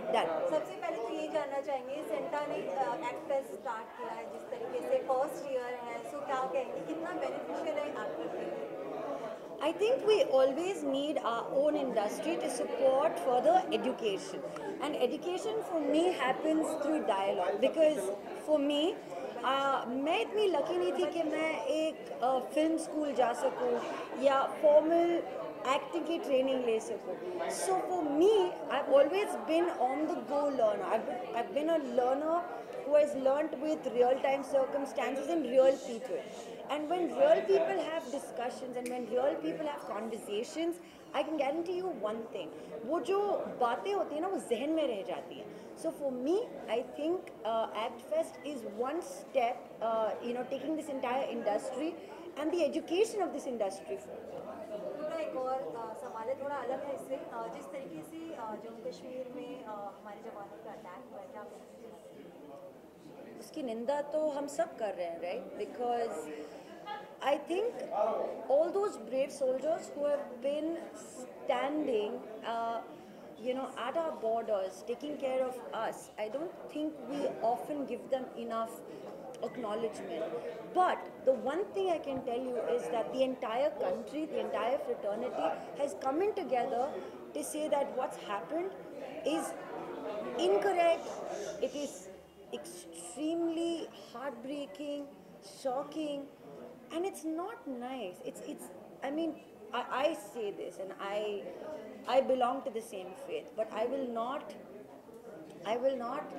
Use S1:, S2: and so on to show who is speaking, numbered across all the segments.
S1: Done.
S2: सबसे पहले तो ये जानना चाहेंगे सेंटा ने एक्ट फेस्ट स्टार्ट किया है जिस तरीके से फर्स्ट ईयर है, सो क्या कहेंगे कितना बेनिफिशियल है एक्टर के लिए?
S1: I think we always need our own industry to support further education. And education for me happens through dialogue because for me, मैं इतनी लकी नहीं थी कि मैं एक फिल्म स्कूल जा सकूं या फॉर्मल एक्टिंग की ट्रेनिंग ले सकूं. So for me, I've always been on the go learner. I've been a learner who has learnt with real time circumstances and real people. And when real people have discussions and when real people have conversations, I can guarantee you one thing. वो जो बातें होती हैं ना वो जहन में रह जाती हैं. So for me, I think Act Fest is one step, taking this entire industry and the education of this industry forward.
S2: पूरा एक और सवाल है, थोड़ा अलग है इससे। जिस तरीके से जम्मू कश्मीर में हमारे जवानों का अटैक हुआ है, क्या कहेंगे?
S1: उसकी निंदा तो हम सब कर रहे हैं, right? Because I think all those brave soldiers who have been standing, at our borders, taking care of us, I don't think we often give them enough acknowledgement. But the one thing I can tell you is that the entire country, the entire fraternity has come in together to say that what's happened is incorrect. It is extremely heartbreaking, shocking, and it's not nice. I mean, I say this, and I belong to the same faith, but I will not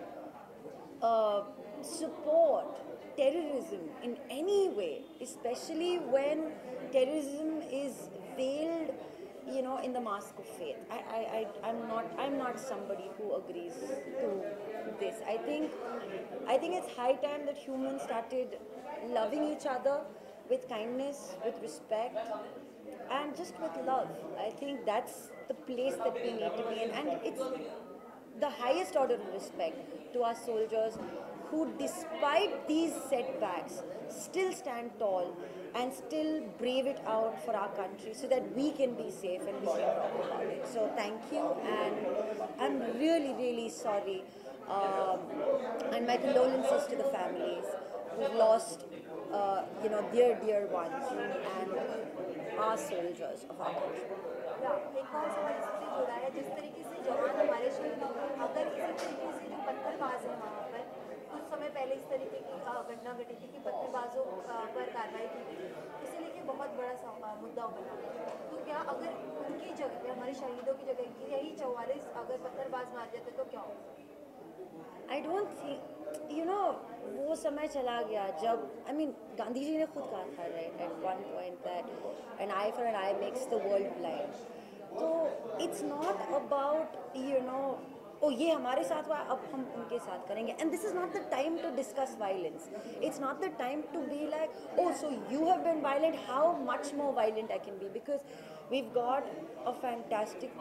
S1: support terrorism in any way, especially when terrorism is veiled, in the mask of faith. I'm not somebody who agrees to this. I think it's high time that humans started loving each other with kindness, with respect, and just with love. I think that's the place that we need to be in, and it's the highest order of respect to our soldiers who, despite these setbacks, still stand tall and still brave it out for our country so that we can be safe and we can talk about it. So thank you, and I'm really, really sorry. And my condolences to the families who've lost, their dear ones and our soldiers of our country.
S2: या एक और सवाल इससे जुड़ा है, जिस तरीके से जवान हमारे शहीद हो गए, अगर इसी तरीके से जो पत्थरबाज है वहाँ पर कुछ समय पहले इस तरीके की घटना घटी थी कि पत्थरबाजों पर कार्रवाई की गई, इसे लेके बहुत बड़ा मुद्दा बना। तो क्या अगर उनकी जगह पे हमारे शहीदों की जगह की यही 44 अगर पत्थरबाज मार जाते तो क्या होगा?
S1: I don't think, वो समय चला गया जब, गांधी जी ने खुद कहा था, right, at one point that an eye for an eye makes the world blind. तो it's not about, oh ये हमारे साथ हुआ अब हम उनके साथ करेंगे, and this is not the time to discuss violence. It's not the time to be like, oh so you have been violent, how much more violent I can be, because we've got a fantastic,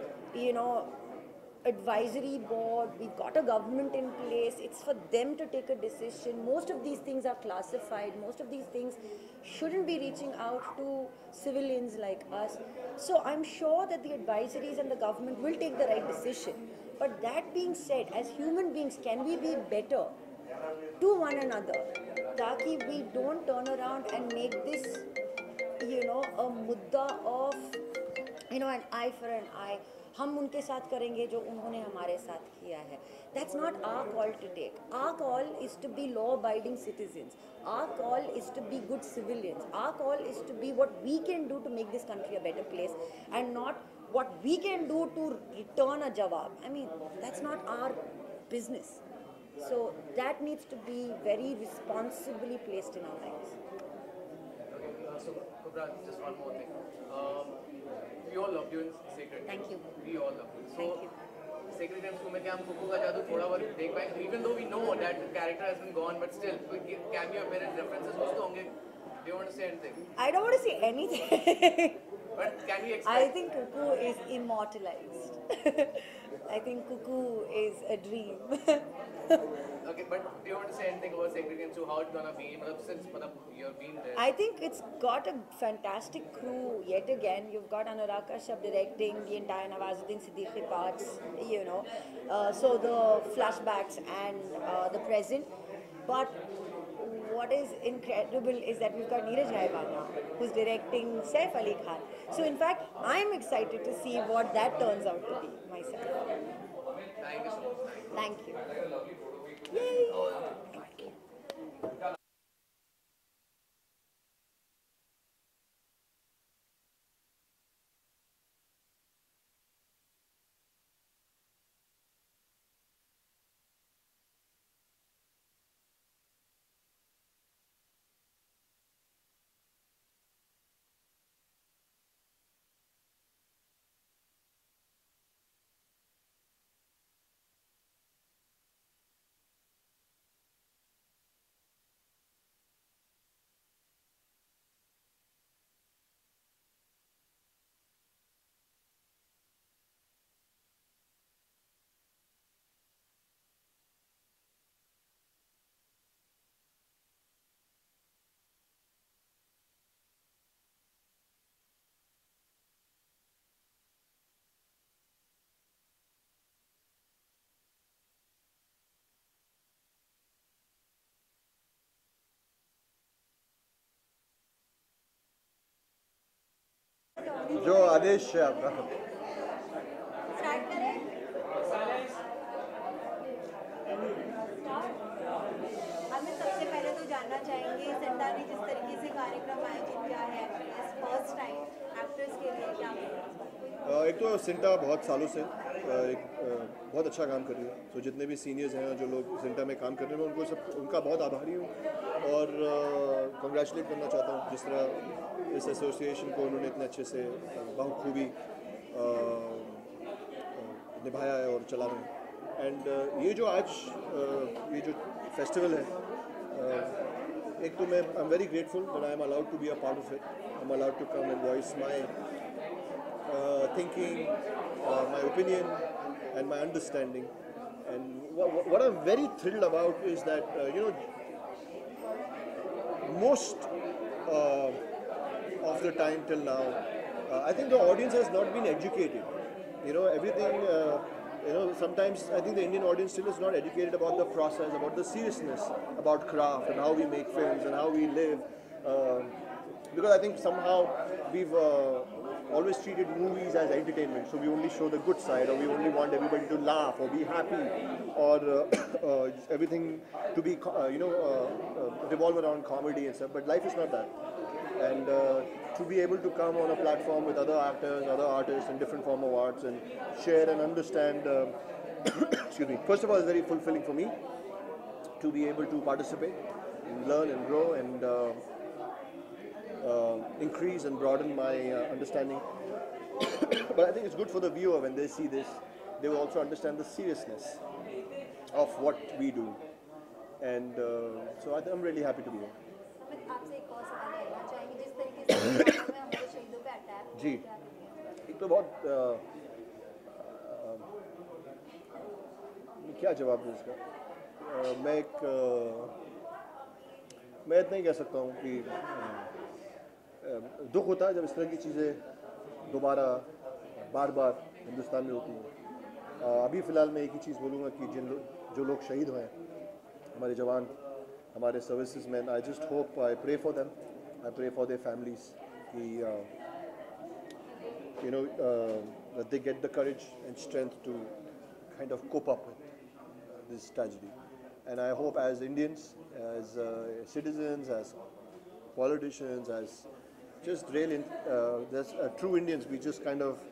S1: advisory board, we've got a government in place, it's for them to take a decision. Most of these things are classified, most of these things shouldn't be reaching out to civilians like us. So I'm sure that the advisories and the government will take the right decision. But that being said, as human beings, can we be better to one another, taki we don't turn around and make this, a mudda of, an eye for an eye. हम उनके साथ करेंगे जो उन्होंने हमारे साथ किया है. That's not our call to take. Our call is to be law-abiding citizens. Our call is to be good civilians. Our call is to be what we can do to make this country a better place, and not what we can do to return a jawab. That's not our business. So that needs to be very responsibly placed in our minds.
S3: Okay, so Kubra, just one more thing. We all loved you in Sacred Games.
S1: Thank you.
S3: We all loved you. So,
S1: Thank you.
S3: Sacred Games को मैं क्या हम कुकू का जादू थोड़ा बहुत देख पाए, even though we know that the character has been gone, but still cameo appearance references कुछ तो होंगे. Do you want to say anything?
S1: I don't want to say anything.
S3: But can we
S1: I
S3: expect?
S1: think Cuckoo is immortalized. I think Cuckoo is a dream.
S3: Okay, but do you want to say anything about Sacred Games? So how it's gonna be? Since you've been there.
S1: I think it's got a fantastic crew yet again. You've got Anurag Kashyap directing the entire Nawazuddin Siddiqui parts, you know. So the flashbacks and the present. But what is incredible is that we've got Neeraj Raiwana who's directing Saif Ali Khan. So in fact, I'm excited to see what that turns out to be myself.
S3: Thank you so much.
S1: Thank you. Yay!
S4: जो आदेश है आपका
S2: start करें। हमें सबसे पहले तो जानना चाहेंगे सिंटा ने जिस तरीके से कार्यक्रम आयोजित किया है फर्स्ट टाइम एक्ट्रेस के लिए क्या
S4: एक तो सिंटा बहुत सालों से बहुत अच्छा काम कर रही है। तो जितने भी सीनियर्स हैं जो लोग सिंटा में काम कर रहे हैं मैं उनका बहुत आभारी हूँ और कंग्रेचुलेट करना चाहता हूँ जिस तरह इस एसोसिएशन को उन्होंने इतने अच्छे से बखूबी निभाया है और चला रहे हैं। एंड ये जो आज ये जो फेस्टिवल है एक तो मैं I am very grateful that I am allowed to be a part of it. I am allowed to come and voice my thinking, my opinion and my understanding. And what I'm very thrilled about is that, most of the time till now, I think the audience has not been educated. Everything, sometimes I think the Indian audience still is not educated about the process, about the seriousness, about craft and how we make films and how we live. Because I think somehow we've always treated movies as entertainment, so we only show the good side, or we only want everybody to laugh or be happy, or everything to be revolve around comedy and stuff. But life is not that, and to be able to come on a platform with other actors, other artists in different form of arts and share and understand excuse me, first of all it's very fulfilling for me to be able to participate and learn and grow and increase and broaden my understanding. But I think it's good for the viewer when they see this, they will also understand the seriousness of what we do. And so I'm really happy to be here.
S2: Amit आपसे एक और सवाल करना चाहेंगे जिस तरीके से हमारे शहीदों पे अटैक
S4: जी एक तो बहुत क्या जवाब दूँ इसका। मैं इतना ही कह सकता हूँ कि दुख होता है जब इस तरह की चीज़ें दोबारा बार बार हिंदुस्तान में होती हैं। अभी फ़िलहाल मैं एक ही चीज़ बोलूँगा कि जो लोग शहीद हुए हमारे जवान हमारे services man, I just hope I pray for them, I pray for their families कि that they get the courage and strength to kind of cope up with this tragedy. And I hope as Indians, as citizens, as politicians, as just there's true Indians, we just kind of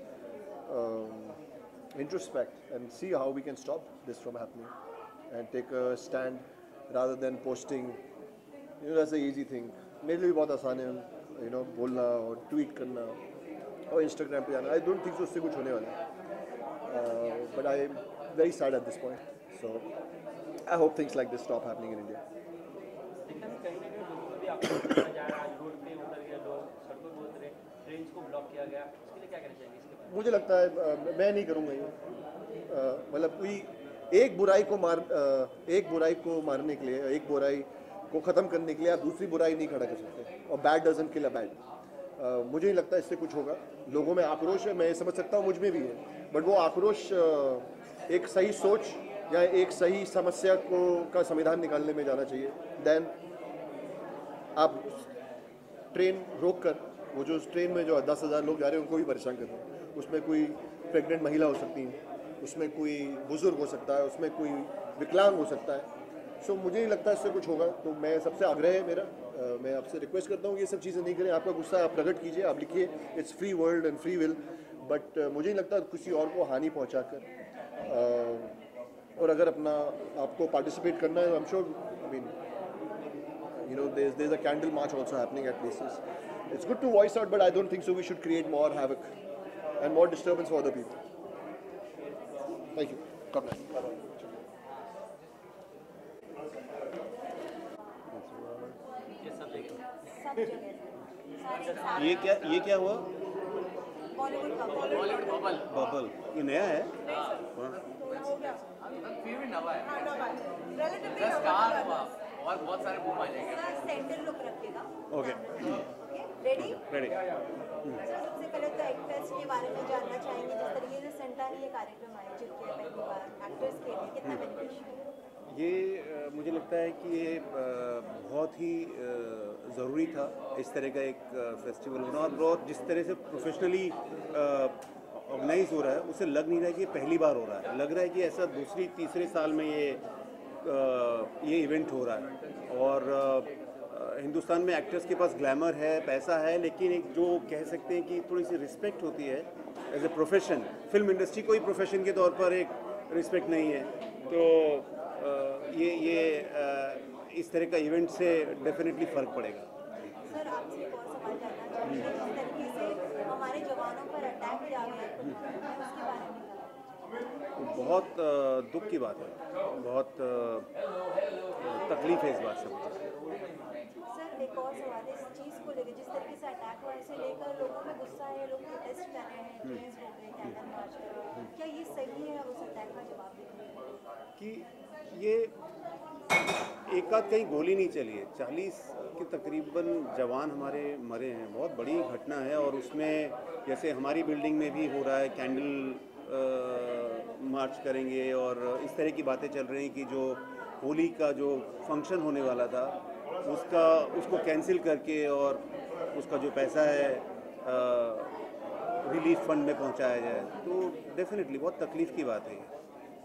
S4: introspect and see how we can stop this from happening and take a stand rather than posting. That's the easy thing. मेरे लिए भी बहुत आसान है बोलना और tweet करना और इंस्टाग्राम पे जाना. I don't think so उससे कुछ होने वाला है. But I am very sad at this point. So I hope things like this stop happening in India.
S5: कहीं ना कहीं लोगों को भी आपको जा रहा है रोड पे उतर गया लोग सड़कों पे उतरे ट्रेन को ब्लॉक चुनाव किया गया, उसके लिए क्या कहना चाहेंगे इसके बारे में?
S4: मुझे लगता है मैं नहीं करूँगा ये। मतलब कोई एक बुराई को मारने के लिए, एक बुराई को ख़त्म करने के लिए आप दूसरी बुराई नहीं खड़ा कर सकते, और bad doesn't kill a bad. मुझे नहीं लगता इससे कुछ होगा। लोगों में आक्रोश है, मैं समझ सकता हूँ, मुझ में भी है, बट वो आक्रोश एक सही सोच या एक सही समस्या का समाधान निकालने में जाना चाहिए। देन आप ट्रेन रोक कर, वो जो ट्रेन में जो 10,000 लोग जा रहे हैं उनको भी परेशान कर रहे हैं, उसमें कोई प्रेग्नेंट महिला हो सकती है, उसमें कोई बुजुर्ग हो सकता है, उसमें कोई विकलांग हो सकता है। सो मुझे नहीं लगता इससे कुछ होगा। तो मैं सबसे आग्रह है मेरा, मैं आपसे रिक्वेस्ट करता हूँ कि ये सब चीज़ें नहीं करें। आपका गुस्सा आप प्रकट कीजिए, आप लिखिए, it's free world and free will, but मुझे नहीं लगता किसी और को हानि पहुँचा कर। और अगर आपको पार्टिसिपेट करना है, I am sure, I mean there's a candle march also happening at places. It's good to voice out, but I don't think so we should create more havoc and more disturbance for other people. Thank you. God bless.
S2: सब जगह सारे
S6: ये क्या हुआ?
S2: बॉलीवुड का
S3: Bollywood bubble
S6: bubble ये नया है?
S3: फिर भी नवा है, जस्ट स्टार हुआ और बहुत सारे बूम आ जाएंगे।
S2: सेंटर लुक रखेगा।
S6: Okay
S2: ready?
S6: रेडी।
S2: सर सबसे पहले तो एक्टर्स के बारे में जानना चाहेंगे। जिस तरीके से सेंटा ने ये कार्यक्रम आयोजित किया पहली बार एक्टर्स के लिए, कितना बेनिफिशियल?
S6: ये मुझे लगता है कि ये बहुत ही ज़रूरी था इस तरह का एक फेस्टिवल होना, और बहुत जिस तरह से प्रोफेशनली ऑर्गेनाइज हो रहा है उसे लग नहीं रहा है कि ये पहली बार हो रहा है। लग रहा है कि ऐसा दूसरी तीसरे साल में ये इवेंट हो रहा है। और हिंदुस्तान में एक्टर्स के पास ग्लैमर है, पैसा है, लेकिन एक जो कह सकते हैं कि थोड़ी सी रिस्पेक्ट होती है as a profession, film industry को ही प्रोफेशन के तौर पर एक रिस्पेक्ट नहीं है। तो ये इस तरह का इवेंट से डेफिनेटली फ़र्क पड़ेगा।
S2: सर आपसे एक और सवाल जानना चाहेंगे। जिस तरीके से हमारे जवानों पर अटैक किया गया उसके बारे में
S6: बहुत दुख की बात है, बहुत तकलीफ है इस बात से।
S2: सर एक और सवाल है इस चीज़ को लेकर। जिस तरीके से अटैक हुआ इसे लेकर लोगों में गुस्सा है, लोग प्रोटेस्ट कर रहे हैं, ट्रेन्स रोक रहे हैं, कैंडल मार्च कर रहे हैं, क्या ये सही है उस अटैक का जवाब देने
S6: कि ये एक आध कहीं गोली नहीं चली है, 40 के तकरीबन जवान हमारे मरे हैं, बहुत बड़ी घटना है। और उसमें जैसे हमारी बिल्डिंग में भी हो रहा है, कैंडल मार्च करेंगे और इस तरह की बातें चल रही हैं कि जो होली का जो फंक्शन होने वाला था उसको कैंसिल करके और उसका जो पैसा है रिलीफ फंड में पहुंचाया जाए। तो डेफिनेटली बहुत तकलीफ़ की बात है ये।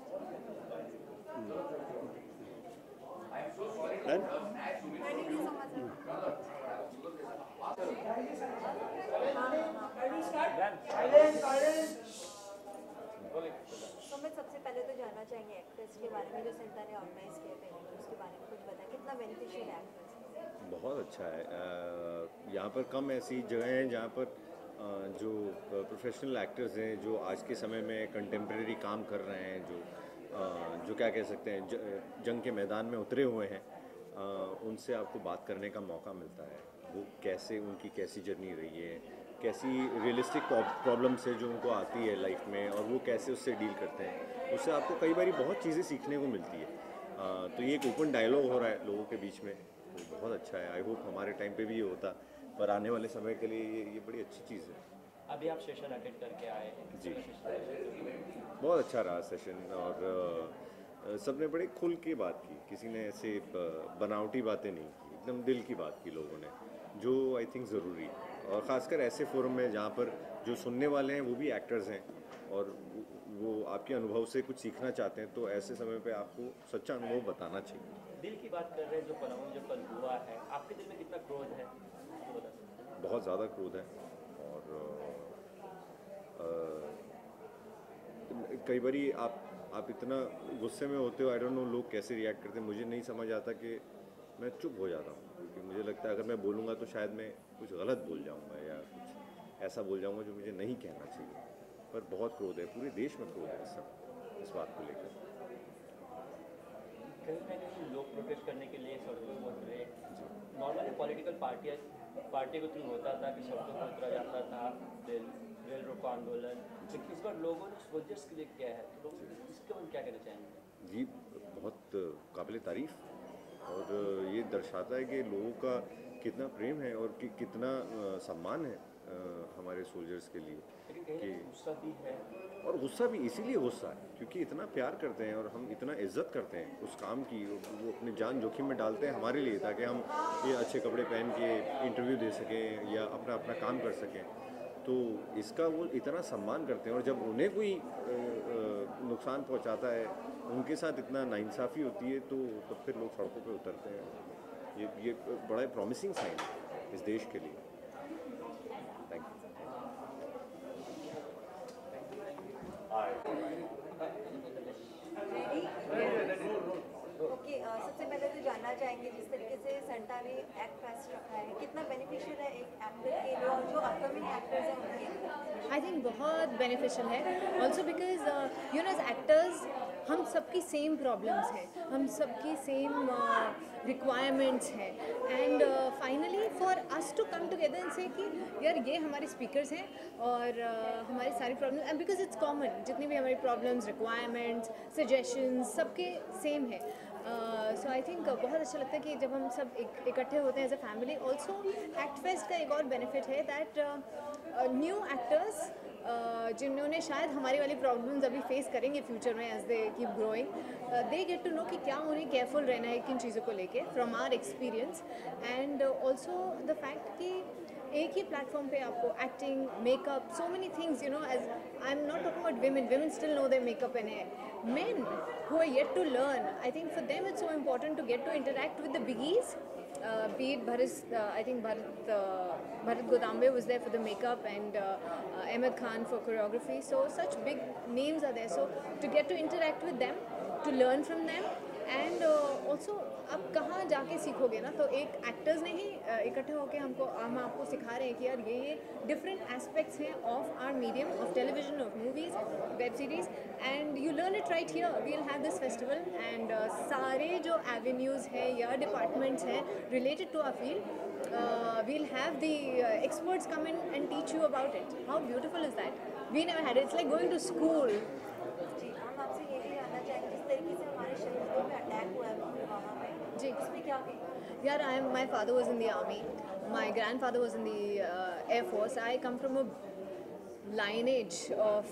S2: तो मैं सबसे पहले तो जानना चाहेंगे एक्टर्स के बारे में जो सेंटा ने ऑर्गेनाइज किया था, उसके बारे में कुछ बताएं, कितना बेनिफिशियल है एक्टर्स?
S7: बहुत अच्छा है। यहाँ पर कम ऐसी जगह हैं जहाँ पर जो प्रोफेशनल एक्टर्स हैं जो आज के समय में कंटेम्प्रेरी काम कर रहे हैं, जो क्या कह सकते हैं जंग के मैदान में उतरे हुए हैं, उनसे आपको बात करने का मौका मिलता है। वो उनकी कैसी जर्नी रही है, कैसी रियलिस्टिक प्रॉब्लम्स है जो उनको आती है लाइफ में, और वो कैसे उससे डील करते हैं। उससे आपको कई बार बहुत चीज़ें सीखने को मिलती है। तो ये एक ओपन डायलॉग हो रहा है लोगों के बीच में, तो बहुत अच्छा है। आई होप हमारे टाइम पे भी ये होता, पर आने वाले समय के लिए ये बड़ी अच्छी चीज़ है।
S5: अभी आप सेशन अटेंड करके आए हैं
S7: जी, बहुत अच्छा रहा सेशन, और सबने बड़े खुल के बात की, किसी ने ऐसे बनावटी बातें नहीं की, एकदम दिल की बात की लोगों ने, जो आई थिंक ज़रूरी है। और ख़ासकर ऐसे फोरम में जहाँ पर जो सुनने वाले हैं वो भी एक्टर्स हैं और वो आपके अनुभव से कुछ सीखना चाहते हैं, तो ऐसे समय पे आपको सच्चा अनुभव बताना चाहिए।
S5: दिल की बात कर रहे हैं, जो पनाम जो कल हुआ है, आपके दिल में कितना क्रोध है तो बता सकते हैं?
S7: बहुत ज़्यादा क्रोध है, और कई बारी आप इतना गुस्से में होते हो, आई डोंट नो लोग कैसे रिएक्ट करते हैं। मुझे नहीं समझ आता कि मैं चुप हो जाता हूँ, क्योंकि मुझे लगता है अगर मैं बोलूँगा तो शायद मैं कुछ गलत बोल जाऊँगा या कुछ ऐसा बोल जाऊँगा जो मुझे नहीं कहना चाहिए। पर बहुत क्रोध है, पूरे देश में क्रोध है इस बात को लेकर।
S5: कहीं ना कहीं लोग प्रोटेस्ट करने के लिए सड़कों पर उतरे, नॉर्मली पॉलिटिकल पार्टी के थ्रू होता था कि सड़कों पर उतरा जाता था, रेल रोको आंदोलन, लेकिन इस बार लोगों ने सोल्जर्स के लिए किया है, तो लोग इसके बारे में क्या कहना चाहेंगे?
S7: जी, बहुत काबिल तारीफ़ और ये दर्शाता है कि लोगों का कितना प्रेम है और कितना सम्मान है हमारे सोल्जर्स के लिए।
S5: लेकिन कहीं गुस्सा भी है,
S7: और गुस्सा भी इसीलिए गुस्सा है क्योंकि इतना प्यार करते हैं और हम इतना इज्जत करते हैं उस काम की, वो अपनी जान जोखिम में डालते हैं हमारे लिए ताकि हम ये अच्छे कपड़े पहन के इंटरव्यू दे सकें या अपना अपना काम कर सकें। तो इसका वो इतना सम्मान करते हैं और जब उन्हें कोई नुकसान पहुंचाता है, उनके साथ इतना नाइंसाफ़ी होती है, तो तब फिर लोग सड़कों पे उतरते हैं। ये बड़ा प्रॉमिसिंग साइन है इस देश के लिए। Thank you.
S2: ओके, सबसे पहले तो जानना चाहेंगे जिस तरीके से सेंटा ने एक्ट फेस्ट रखा है, कितना बेनिफिशियल है एक एक्टर के लिए और जो अपकमिंग एक्टर्स हैं उनके लिए?
S8: आई थिंक बहुत बेनिफिशियल है also because you know as actors हम सबकी सेम प्रॉब्लम्स हैं, हम सबकी सेम रिक्वायरमेंट्स हैं and finally for us to come together and say कि यार ये हमारे स्पीकर्स हैं और हमारी सारी problem and because it's common, जितनी भी हमारी प्रॉब्लम्स, रिक्वायरमेंट्स, सजेशंस सबके सेम है। सो आई थिंक बहुत अच्छा लगता है कि जब हम सब इकट्ठे होते हैं as a family. Also act fest का एक और बेनिफिट है दैट न्यू एक्टर्स जिन्होंने शायद हमारी वाली प्रॉब्लम्स अभी फेस करेंगे फ्यूचर में as they keep growing, they get to know कि क्या उन्हें केयरफुल रहना है किन चीज़ों को लेके from our experience and also the fact कि एक ही प्लेटफॉर्म पे आपको acting, makeup, so many things, you know, as I am not talking about women still know their makeup and hair. Men who are yet to learn, I think for them it's so important to get to interact with the biggies. Be it I think Bharat Godambe was there for the makeup and Ahmed Khan for choreography. So such big names are there. So to get to interact with them, to learn from them, and also अब कहाँ जाके सीखोगे ना, तो एक actors ने ही इकट्ठे होके हम आपको सिखा रहे हैं कि यार ये डिफरेंट एस्पेक्ट्स हैं of our medium, of television, of movies, web series, and you learn it right here. We will have this festival and सारे जो एवेन्यूज़ हैं या डिपार्टमेंट्स हैं related to our field, we will have the experts come in and teach you about it. How beautiful is that? We never had, it's like going to school.
S2: जी, हम आपसे ये भी जानना चाहेंगे जिस तरीके से हमारे शहीदों पे अटैक हुआ है पुलवामा में,
S8: जी,
S2: इसमें क्या कहेंगे?
S8: यार my father was in the army, my grandfather was in the Air Force. I come from a lineage of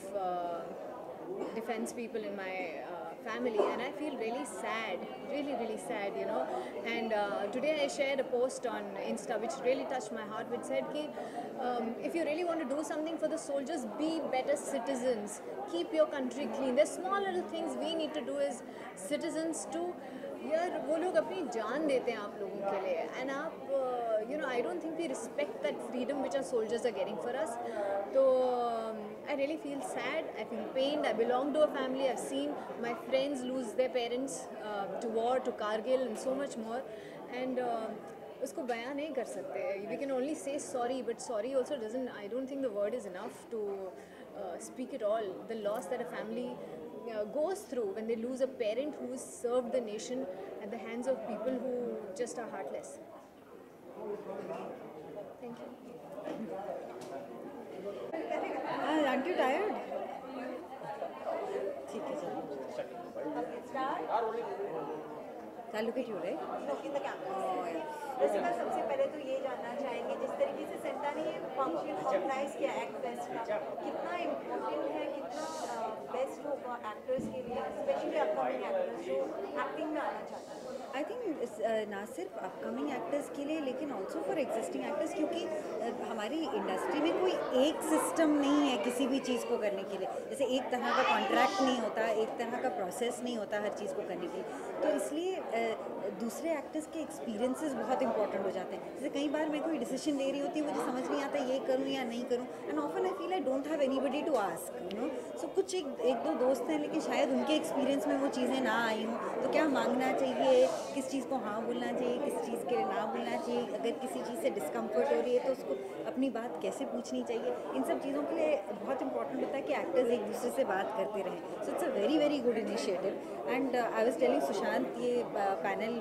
S8: defense people in my family, and I feel really sad, really sad, you know. And today I shared a post on Insta which really touched my heart, which said ki if you really want to do something for the soldiers, be better citizens, keep your country clean. There's small little things we need to do as citizens to, यार वो लोग अपनी जान देते हैं आप लोगों के लिए, एंड आप you know, I don't think we respect that freedom which our soldiers are getting for us. तो I really feel sad, I feel pained. I belong to a family, I have seen my friends lose their parents to war, to Kargil and so much more, and उसको बयां नहीं कर सकते. We can only say sorry, but sorry also doesn't, I don't think the word is enough to speak it all. The loss that a family goes through when they lose a parent who has served the nation at the hands of people who just are heartless. Thank you.
S1: Aren't you tired? ठीक है, चलो. Look at you, right?
S2: Look in the camera. वैसे मैं सबसे पहले तो ये जानना चाहेंगे, जिस तरीके से सेंटा ने ये फंक्शन ऑर्गेनाइज किया एक्ट फेस्ट का, कितना इम्पोर्टेंट है, कितना बेस्ट होगा एक्टर्स के लिए, स्पेशली अपकमिंग एक्टर्स जो एक्टिंग में आना चाहते हैं?
S1: आई थिंक ना सिर्फ अपकमिंग एक्टर्स के लिए लेकिन ऑल्सो फॉर एग्जिस्टिंग एक्टर्स, क्योंकि हमारी इंडस्ट्री में कोई एक सिस्टम नहीं है किसी भी चीज़ को करने के लिए. जैसे एक तरह का कॉन्ट्रैक्ट नहीं होता, एक तरह का प्रोसेस नहीं होता हर चीज़ को करने के लिए. तो इसलिए दूसरे एक्टर्स के एक्सपीरियंसेस बहुत इंपॉर्टेंट हो जाते हैं. जैसे कई बार मैं कोई डिसीजन ले रही होती हूँ, मुझे समझ नहीं आता ये करूँ या नहीं करूँ, and often I feel I don't have anybody to ask, you know. So कुछ एक दो दोस्त हैं, लेकिन शायद उनके एक्सपीरियंस में वो चीज़ें ना आई हों. तो क्या मांगना चाहिए, किस चीज़ को हाँ बोलना चाहिए, किस चीज़ के लिए ना बोलना चाहिए, अगर किसी चीज़ से डिस्कम्फर्ट हो रही है तो उसको अपनी बात कैसे पूछनी चाहिए, इन सब चीज़ों के लिए बहुत इंपॉर्टेंट होता है कि एक्टर्स एक दूसरे से बात करते रहें. So it's a very good initiative. And I was telling Sushant, ये पैनल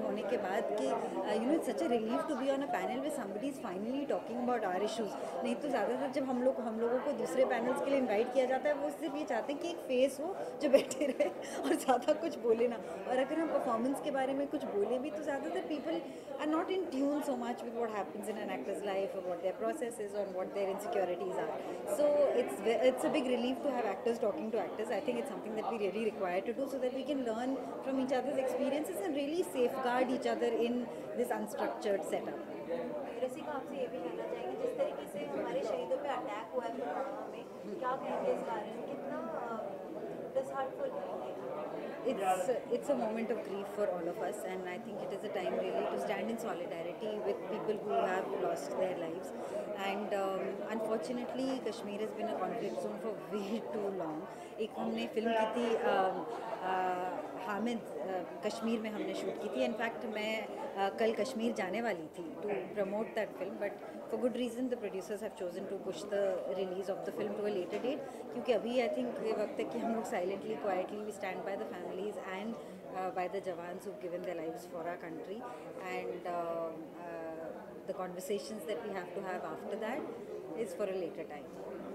S1: होने के बाद कि you know it's such a relief to be on a panel with somebody is finally talking about our issues. नहीं तो ज़्यादातर जब हम लोगों को दूसरे पैनल्स के लिए इन्वाइट किया जाता है वो सिर्फ ये चाहते हैं कि एक फेस हो जो बैठे रहे और ज़्यादा कुछ बोले ना। और अगर हम परफॉर्मेंस के बारे में कुछ बोले भी तो ज़्यादातर people are not in tune so much with what happens in an actors life और व्हाट देयर प्रोसेस इज और what their insecurities are. So it's a big relief to have actors talking to actors. I think it's something that we really require to do so that we can learn from each other's experiences and really safeguard each other in this unstructured setup.
S2: Rasika आपसे ये भी जानना चाहेंगे जिस तरीके से हमारे शहीदों पे अटैक हुआ है पुलवामा में, क्या कहेंगे इस बारे में, कितना डिसहार्टफुल है?
S1: It's a moment of grief for all of us, and I think it is a time really to stand in solidarity with people who have lost their lives. And unfortunately, Kashmir has been a conflict zone for way too long. एक हमने film की थी हामिद, कश्मीर में हमने shoot की थी। In fact मैं कल कश्मीर जाने वाली थी to promote that film, but for good reason the producers have chosen to push the release of the film to a later date, क्योंकि अभी आई थिंक ये वक्त है कि हम लोग silently quietly we stand by the families and by the jawans who've given their lives for our country, and the conversations that we have to have after that is for a later time.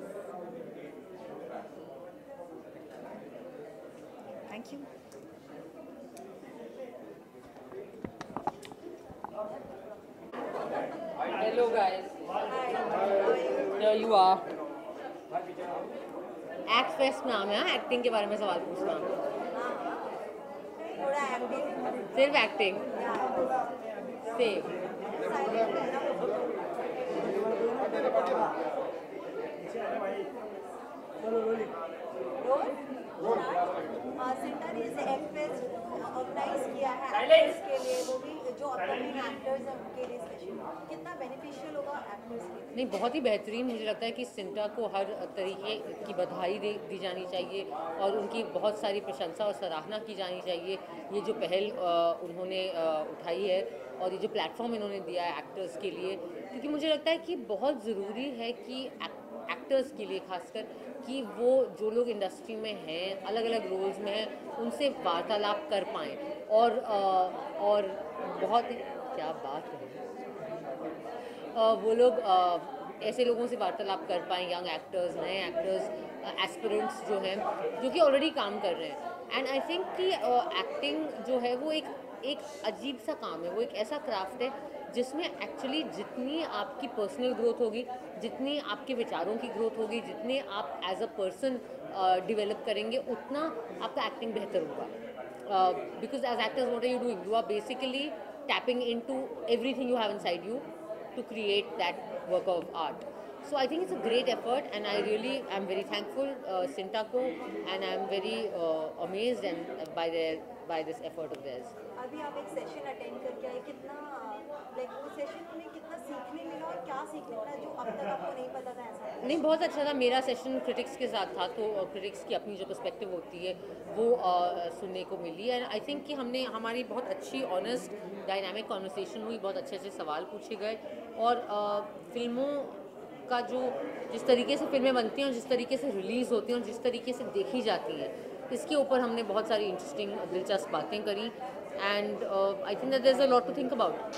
S1: Thank you.
S9: Hello guys. Here you are. Act fest नाम है, acting के बारे में सवाल पूछना।
S2: थोड़ा acting,
S9: सिर्फ acting same.
S2: Centre ने जैसे एक्ट फेस्ट ऑर्गेनाइज किया है एक्टर्स के लिए, वो भी जो अपकमिंग एक्टर्स हैं उनके लिए स्पेशल, कितना बेनिफिशियल होगा एक्टर्स के लिए?
S9: नहीं, बहुत ही बेहतरीन। मुझे लगता है कि सिंटा को हर तरीके की बधाई दी जानी चाहिए और उनकी बहुत सारी प्रशंसा और सराहना की जानी चाहिए। ये जो पहल उन्होंने उठाई है और ये जो प्लेटफॉर्म इन्होंने दिया है एक्टर्स के लिए, क्योंकि मुझे लगता है कि बहुत ज़रूरी है कि एक्टर्स के लिए खासकर कि वो जो लोग इंडस्ट्री में हैं, अलग अलग रोल्स में हैं, उनसे वार्तालाप कर पाएँ और बहुत क्या बात है, वो लोग ऐसे लोगों से वार्तालाप कर पाएँ, यंग एक्टर्स, नए एक्टर्स, एस्पिरेंट्स जो हैं, जो कि ऑलरेडी काम कर रहे हैं। एंड आई थिंक कि एक्टिंग जो है वो एक अजीब सा काम है, वो एक ऐसा क्राफ्ट है जिसमें एक्चुअली जितनी आपकी पर्सनल ग्रोथ होगी, जितनी आपके विचारों की ग्रोथ होगी, जितने आप एज अ पर्सन डेवलप करेंगे, उतना आपका एक्टिंग बेहतर होगा। Because as actors what are you doing? You are basically tapping into everything you have inside you to create that work of art. So I think it's a great effort, and I really am very thankful Sinta ko, and I'm very amazed and by this effort of theirs.
S2: अभी आप एक session attend करके आए, कितना like वो session में कितना सीखने मिला और क्या सीखने मिला जो अब तक आपको नहीं पता था? ऐसा
S9: नहीं, बहुत अच्छा था। मेरा सेशन क्रिटिक्स के साथ था, तो क्रिटिक्स की अपनी जो पर्सपेक्टिव होती है वो सुनने को मिली। एंड आई थिंक कि हमारी बहुत अच्छी ऑनेस्ट डायनामिक कॉन्वर्सेशन हुई, बहुत अच्छे अच्छे सवाल पूछे गए, और फिल्मों का जिस तरीके से फिल्में बनती हैं और जिस तरीके से रिलीज़ होती हैं और जिस तरीके से देखी जाती हैं, इसके ऊपर हमने बहुत सारी इंटरेस्टिंग दिलचस्प बातें करी। And I think that there is a lot to think about.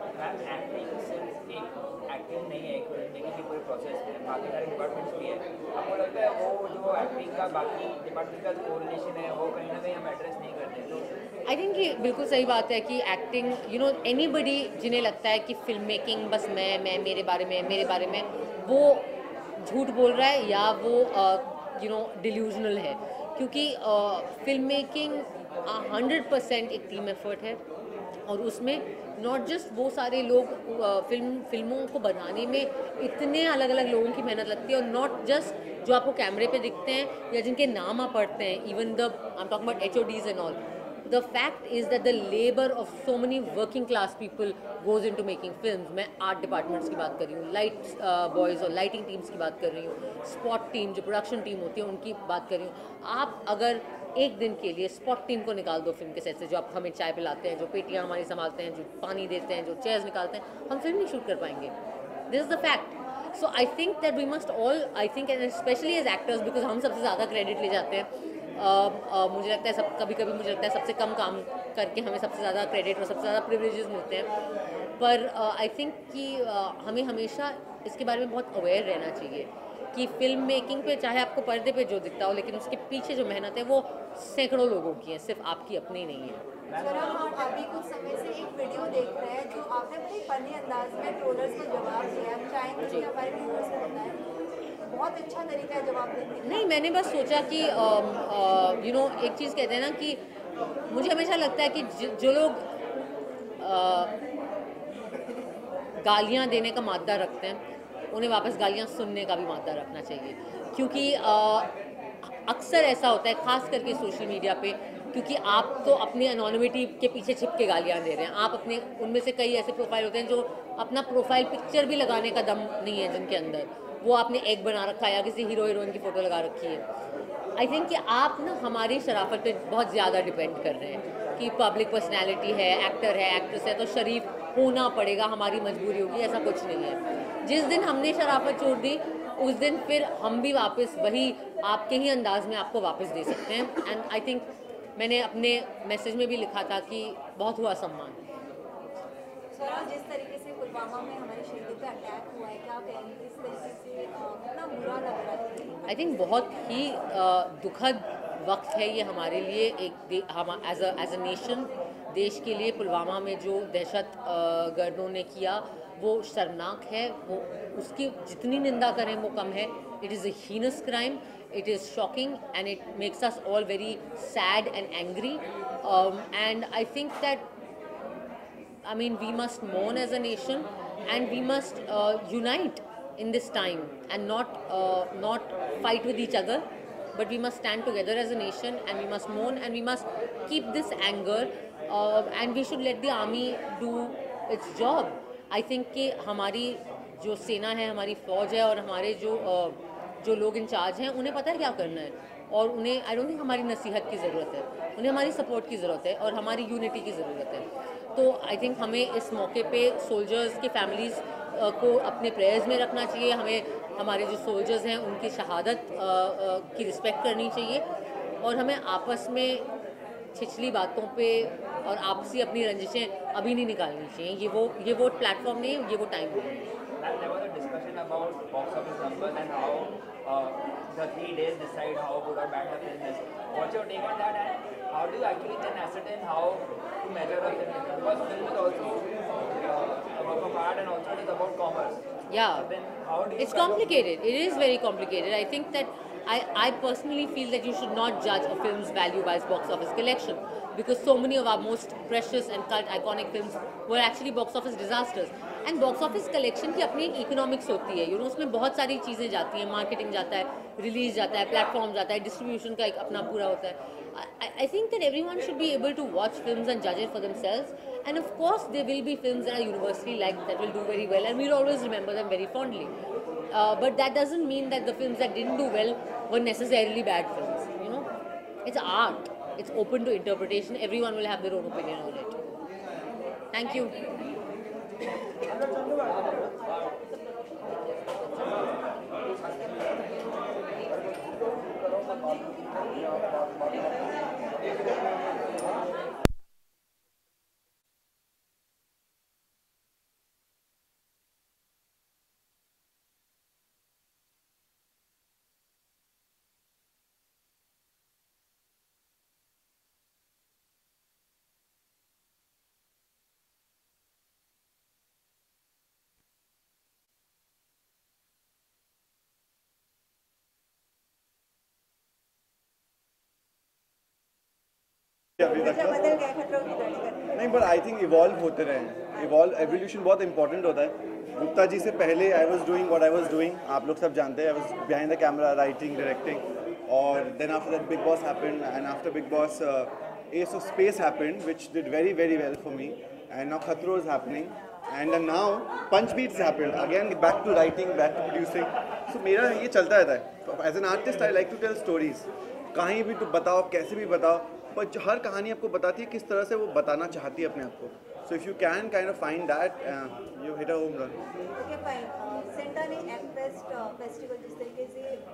S10: Acting नहीं है, एक देखने की पूरी प्रोसेस है, बाकी सारे डिपार्टमेंट्स भी है। आपको लगता है वो जो एक्टिंग का बाकी डिपार्टमेंट का कोऑर्डिनेशन है वो कहीं ना कहीं हम एड्रेस नहीं करते? तो
S9: आई थिंक ये बिल्कुल सही बात है कि एक्टिंग, यू नो, एनीबडी जिन्हें लगता है कि फिल्म मेकिंग बस मैं मेरे बारे में, वो झूठ बोल रहा है या वो यू नो डिल्यूजनल है, क्योंकि फिल्म मेकिंग 100% एक टीम एफर्ट है, और उसमें नॉट जस्ट वो सारे लोग, फिल्मों को बनाने में इतने अलग अलग लोगों की मेहनत लगती है, और नॉट जस्ट जो आपको कैमरे पे दिखते हैं या जिनके नाम आप पढ़ते हैं, even the I am talking about HODs and all. The fact is that the labor of so many working class people goes into making films. मैं आर्ट डिपार्टमेंट्स की बात कर रही हूँ, लाइट बॉयज़ और लाइटिंग टीम्स की बात कर रही हूँ, स्पॉट टीम जो प्रोडक्शन टीम होती है उनकी बात कर रही हूँ। आप अगर एक दिन के लिए स्पॉट टीम को निकाल दो फिल्म के सेट से, जो आप हमें चाय पिलाते हैं, जो पेटियाँ हमारी संभालते हैं, जो पानी देते हैं, जो चेयर्स निकालते हैं, हम फिल्म नहीं शूट कर पाएंगे। This is the fact. So I think that we must all, I think and specially as actors, because हम सबसे ज़्यादा क्रेडिट ले जाते हैं, मुझे लगता है कभी कभी मुझे लगता है सबसे कम काम करके हमें सबसे ज़्यादा क्रेडिट और सबसे ज़्यादा प्रिविलेजेस मिलते हैं। पर आई थिंक कि हमें हमेशा इसके बारे में बहुत अवेयर रहना चाहिए कि फिल्म मेकिंग पे चाहे आपको पर्दे पे जो दिखता हो, लेकिन उसके पीछे जो मेहनत है वो सैकड़ों लोगों की है, सिर्फ आपकी अपनी नहीं है।
S2: सर, हम अभी कुछ समय से एक वीडियो देख रहे हैं जो आपने बड़े फनी अंदाज में ट्रोलर्स को जवाब दिया। हम चाहेंगे कि हमारे व्यूअर्स को बताएं, बहुत अच्छा तरीका है जवाब देने का।
S9: नहीं, मैंने बस सोचा कि एक चीज़ कहते हैं ना कि मुझे हमेशा लगता है कि जो लोग गालियाँ देने का मादा रखते हैं उन्हें वापस गालियाँ सुनने का भी मादा रखना चाहिए, क्योंकि अक्सर ऐसा होता है खास करके सोशल मीडिया पे, क्योंकि आप तो अपनी एनोनिमिटी के पीछे छिप के गालियाँ दे रहे हैं। आप अपने उनमें से कई ऐसे प्रोफाइल होते हैं जो अपना प्रोफाइल पिक्चर भी लगाने का दम नहीं है जिनके अंदर, वो आपने एग बना रखा है या किसी हीरो हीरोइन की फ़ोटो लगा रखी है। आई थिंक कि आप ना हमारी शराफत पे बहुत ज़्यादा डिपेंड कर रहे हैं कि पब्लिक पर्सनैलिटी है, एक्टर है, एक्ट्रेस है, तो शरीफ होना पड़ेगा, हमारी मजबूरी होगी, ऐसा कुछ नहीं है। जिस दिन हमने शराफत छोड़ दी उस दिन फिर हम भी वापस वही आपके ही अंदाज में आपको वापस दे सकते हैं। एंड आई थिंक मैंने अपने मैसेज में भी लिखा था कि बहुत हुआ सम्मान।
S2: सर, जिस तरीके से पुलवामा में हमारे शहीदों पे अटैक हुआ है, क्या कहेंगे इस तरीके से कितना बुरा लग रहा है?
S9: आई थिंक बहुत ही दुखद वक्त है ये हमारे लिए, हम एज अ नेशन, देश के लिए पुलवामा में जो दहशत गर्दों ने किया वो शर्मनाक है। वो उसकी जितनी निंदा करें वो कम है। It is a heinous crime, it is shocking, and it makes us all very sad and angry, and I think that we must mourn as a nation, and we must unite in this time and not fight with each other, but we must stand together as a nation, and we must mourn, and we must keep this anger, and we should let the army do its job. I think कि हमारी जो सेना है, हमारी फौज है और हमारे जो लोग इंचार्ज हैं उन्हें पता है क्या करना है, और उन्हें आई डोंट थिंक हमारी नसीहत की ज़रूरत है, उन्हें हमारी सपोर्ट की ज़रूरत है और हमारी यूनिटी की ज़रूरत है। तो आई थिंक हमें इस मौके पे सोल्जर्स के फैमिलीज़ को अपने प्रेयर्स में रखना चाहिए। हमें हमारे जो सोल्जर्स हैं उनकी शहादत की रिस्पेक्ट करनी चाहिए, और हमें आपस में छिछली बातों पे और आपसी अपनी रंजिशें अभी नहीं निकालनी चाहिए। ये वो प्लेटफॉर्म नहीं है, ये वो टाइम नहीं है।
S10: There was a discussion about box office numbers and how the 3 days decide how good or bad the film is. What's your take on that, and how do you actually then ascertain how to measure a film? Because film is also a work of art, and also it is about commerce.
S9: Yeah,
S10: Then how do you
S9: it's complicated. It is very complicated. I think that I personally feel that you should not judge a film's value by its box office collection, because so many of our most precious and cult iconic films were actually box office disasters. And box office collection की अपनी एक economics होती है, उसमें बहुत सारी चीज़ें जाती हैं, मार्केटिंग जाता है, रिलीज जाता है, प्लेटफॉर्म जाता है, डिस्ट्रीब्यूशन का एक अपना पूरा होता है। I think that everyone should be able to watch films and जज it for themselves, and of course there will be films that are universally like, that will do very well, and we will always remember them very fondly, but that doesn't mean that the films that didn't do well were necessarily bad films. It's art, it's open to interpretation. Everyone will have their own opinion on it. Thank you.
S4: अभी तक का नहीं, but I think evolve होते रहे। Evolution बहुत important होता है। गुप्ता जी से पहले I was doing what I was doing, आप लोग सब जानते हैं। I was behind the camera, writing, directing, और then after that Bigg Boss happened, and after Bigg Boss Ace of Space happened which did very very well for me, and now Khatron is happening, and now Punch Beats happened again, back to writing, back to producing. So मेरा ये चलता रहता है। As an artist I like to tell stories, कहीं भी तो बताओ, कैसे भी बताओ, पर हर कहानी आपको बताती है किस तरह से वो बताना चाहती है अपने आप को। So if you can kind of find that, you hit a home run.
S2: Okay fine. CINTAA ने एक्ट फेस्ट फेस्टिवल जिस तरीके से ऑर्गेनाइज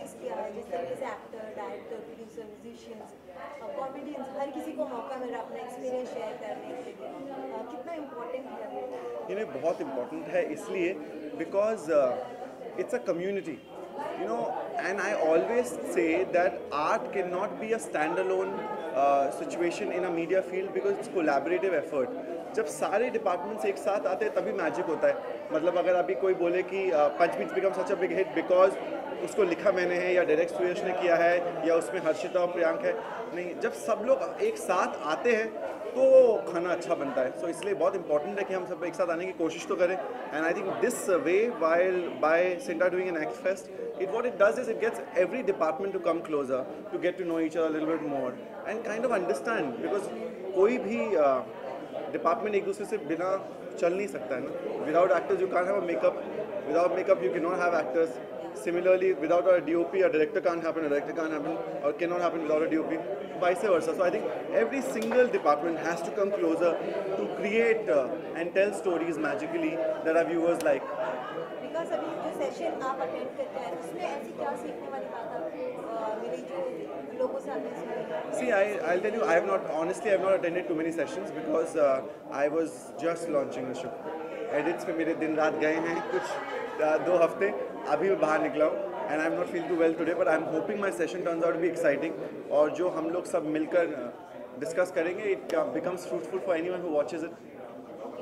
S2: ऑर्गेनाइज किया है, जिस तरीके से actor, director, producer, musicians, comedians, हर किसी को मौका मिल रहा अपना एक्सपीरियंस शेयर करने के लिए, कितना इम्पोर्टेंट है
S6: ये बहुत इम्पोर्टेंट है इसलिए because it's a community, you know, and I always say that art cannot be a standalone situation in a media field because it's collaborative effort. जब सारे डिपार्टमेंट्स एक साथ आते हैं तभी मैजिक होता है. मतलब अगर अभी कोई बोले कि Punch Beat become such a big hit because उसको लिखा मैंने है या डायरेक्ट सुयश ने किया है या उसमें हर्षिता और प्रियांक है, नहीं, जब सब लोग एक साथ आते हैं तो खाना अच्छा बनता है. सो इसलिए बहुत इंपॉर्टेंट है कि हम सब एक साथ आने की कोशिश तो करें. And I think this way while by CINTAA doing an act fest, it what it does is it gets every department to come closer, to get to know each other a little bit more and kind of understand, because कोई भी department एक दूसरे से बिना चल नहीं सकता है ना. Without actors you can have a makeup, without makeup you can not have actors. Similarly, without a DOP, a director can't happen, a director can't happen, or cannot happen without a DOP, vice versa. So I think every single department has to come closer to create and tell stories magically that our viewers like.
S2: Because अभी जो session आप attend करते हैं उसमें ऐसी क्या सीखने वाली बात आपको मिली जो लोगों से आपने सुनी?
S6: See, I'll tell you, honestly, I have not attended too many sessions because I was just launching the show. Edits पे मेरे दिन रात गए हैं कुछ 2 हफ्ते, अभी मैं बाहर निकला हूँ and I'm not feeling too well today, but I'm hoping my session turns out to be exciting. और जो हम लोग सब मिलकर डिस्कस करेंगे, it becomes fruitful for anyone who watches it.
S2: Okay,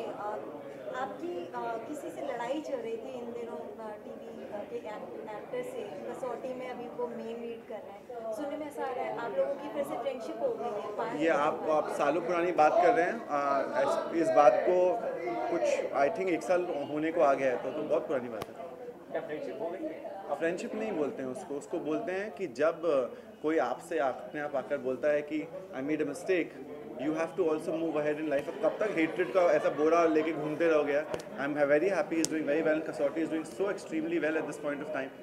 S2: आपकी किसी से लड़ाई चल रही थी इन दिनों टीवी के एक्टर से, कसौटी में अभी वो मेन लीड कर रहे हैं, सुनने में ऐसा आ रहा है आप लोगों की फिर से फ्रेंडशिप हो गई है?
S6: ये आप सालों पुरानी बात कर रहे हैं. इस बात को कुछ आई थिंक 1 साल होने को आ गया है, तो बहुत पुरानी बात है.
S5: क्या फ्रेंडशिप हो गई है?
S6: फ्रेंडशिप नहीं बोलते हैं उसको बोलते हैं कि जब कोई आपसे अपने आप आकर बोलता है कि I made a mistake, you have to also move ahead in life. कब तक हेट्रेड का ऐसा बोरा लेके घूमते रहोगे? I am very happy, is doing very well. Kasautii is doing so extremely well at this point of time.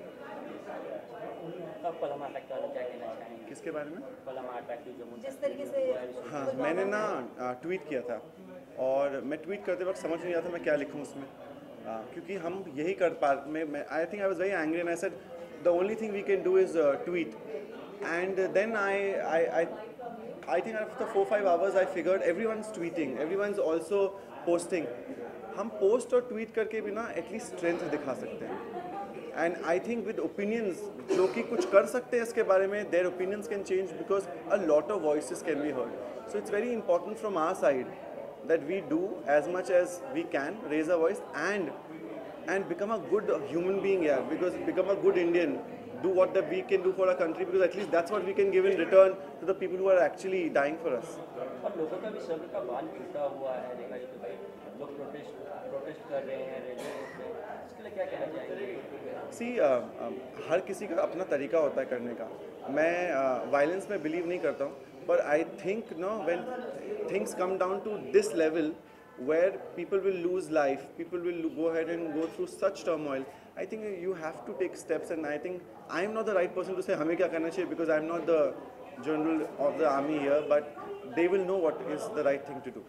S5: कब Pulwama attack का क्या कहना चाहेंगे?
S6: किसके बारे में?
S5: पलमा अटैक जो
S2: जिस तरीके से
S6: हाँ, मैंने ना ट्वीट किया था और मैं ट्वीट करते वक्त समझ नहीं आता मैं क्या लिखूँ उसमें, क्योंकि हम यही कर पा मैं I think I was very angry and I said the only thing we can do is tweet. And then I think after 4-5 hours I figured everyone's tweeting, everyone's also posting. हम पोस्ट और tweet करके भी ना at least strength दिखा सकते हैं. And I think with opinions जो कि कुछ कर सकते हैं इसके बारे में, their opinions can change because a lot of voices can be heard. So it's very important from our side that we do as much as we can, raise our voice and become a good human being, because become a good Indian, do what that we can do for our country, because at least that's what we can give in return to the people who are actually dying for us.
S5: और लोगों का भी सब्र का बांध टूटा हुआ है, देखा जाए तो भाई लोग प्रोटेस्ट कर रहे हैं रेलवे रोड पे, इसके लिए क्या कहना चाहेंगे?
S6: See, हर किसी का अपना तरीका होता है करने का. मैं वायलेंस में बिलीव नहीं करता हूँ, but I think when things come down to this level where people will lose life, people will go ahead and go through such turmoil, I think you have to take steps. And I think I am not the right person to say हमें क्या करना चाहिए, because I am not the general of the army here, but they will know what is the right thing to do.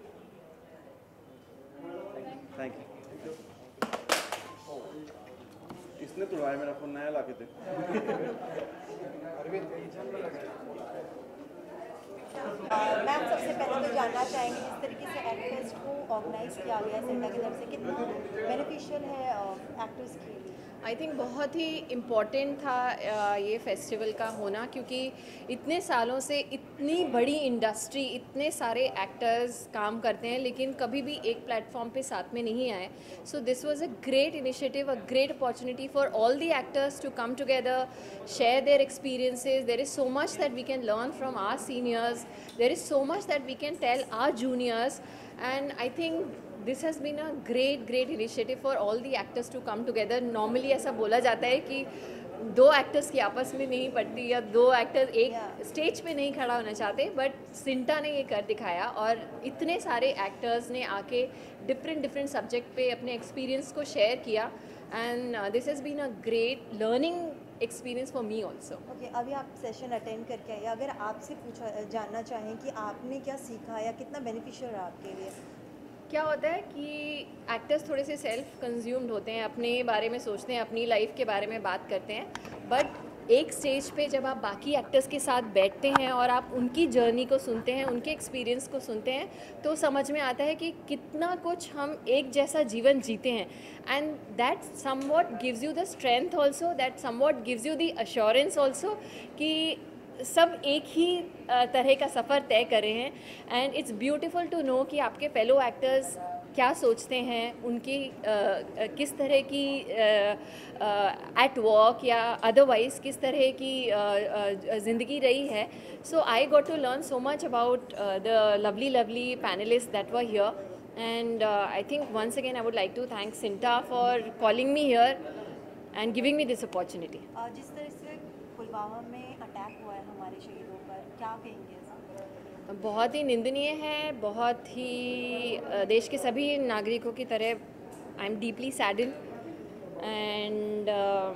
S6: Thank you. इसने तो मेरा phone नया ला के दे.
S2: Ma'am, सबसे पहले तो जानना चाहेंगे जिस तरीके से एक्ट फेस्ट को ऑर्गेनाइज किया गया है सेंटा की तरफ से, कितना बेनिफिशियल है एक्टर्स के लिए?
S8: आई थिंक बहुत ही इम्पॉर्टेंट था ये फेस्टिवल का होना, क्योंकि इतने सालों से इतनी बड़ी इंडस्ट्री, इतने सारे एक्टर्स काम करते हैं लेकिन कभी भी एक प्लेटफॉर्म पे साथ में नहीं आए. So this was a great initiative, a great opportunity for all the actors to come together, share their experiences. There is so much that we can learn from our seniors, there is so much that we can tell our juniors, and I think this has been a great initiative for all the actors to come together. Normally ऐसा बोला जाता है कि 2 actors की आपस में नहीं पड़ती या 2 एक्टर्स एक स्टेज पे नहीं खड़ा होना चाहते, बट सिंटा ने ये कर दिखाया और इतने सारे एक्टर्स ने आके डिफरेंट सब्जेक्ट पे अपने एक्सपीरियंस को शेयर किया, and this has been a great learning experience for me also.
S2: Okay, अभी आप सेशन अटेंड करके आए, अगर आपसे जानना चाहें कि आपने क्या सीखा या कितना बेनिफिशियल रहा आपके लिए?
S8: क्या होता है कि एक्टर्स थोड़े से सेल्फ कंज्यूम्ड होते हैं, अपने बारे में सोचते हैं, अपनी लाइफ के बारे में बात करते हैं, बट एक स्टेज पे जब आप बाकी एक्टर्स के साथ बैठते हैं और आप उनकी जर्नी को सुनते हैं, उनके एक्सपीरियंस को सुनते हैं, तो समझ में आता है कि कितना कुछ हम एक जैसा जीवन जीते हैं. And that somewhat gives you the strength also, that somewhat gives you the assurance also कि सब एक ही तरह का सफ़र तय कर रहे हैं. And it's beautiful to know कि आपके फेलो एक्टर्स क्या सोचते हैं, उनकी किस तरह की एट वर्क या अदरवाइज किस तरह की ज़िंदगी रही है. So I got to learn so much about the lovely panelist that were here. And I think once again I would like to thank CINTAA for calling me here and giving me this opportunity.
S2: जिस तरह से पुलवामा में attack हुआ है हमारे शहीदों पर, क्या कहेंगे?
S8: बहुत ही निंदनीय है, बहुत ही देश के सभी नागरिकों की तरह आई एम डीपली सैडन. एंड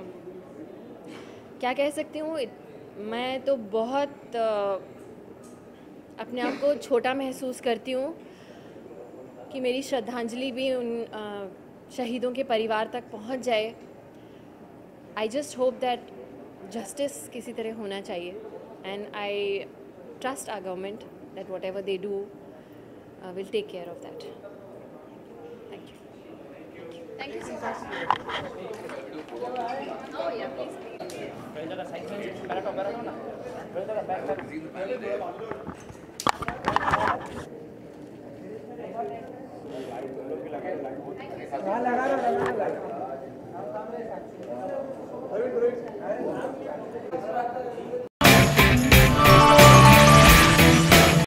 S8: क्या कह सकती हूँ, मैं तो बहुत अपने आप को छोटा महसूस करती हूँ कि मेरी श्रद्धांजलि भी उन शहीदों के परिवार तक पहुँच जाए. I just hope that justice किसी तरह होना चाहिए. And I trust our government that whatever they do will take care of that. Thank you. Thank you so much. Oh yeah, please.
S11: लगा